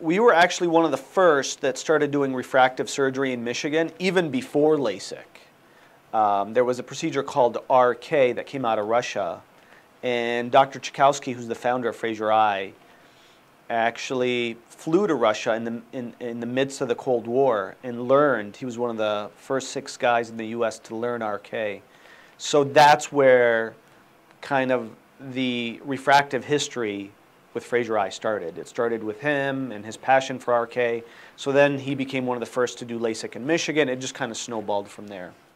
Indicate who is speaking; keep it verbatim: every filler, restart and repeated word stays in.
Speaker 1: we were actually one of the first that started doing refractive surgery in Michigan, even before LASIK. Um, there was a procedure called R K that came out of Russia, and Doctor Chakowski, who's the founder of Fraser Eye, actually flew to Russia in the, in, in the midst of the Cold War and learned. He was one of the first six guys in the U S to learn R K. So that's where kind of the refractive history with Fraser Eye started. It started with him and his passion for R K. So then he became one of the first to do LASIK in Michigan. It just kind of snowballed from there.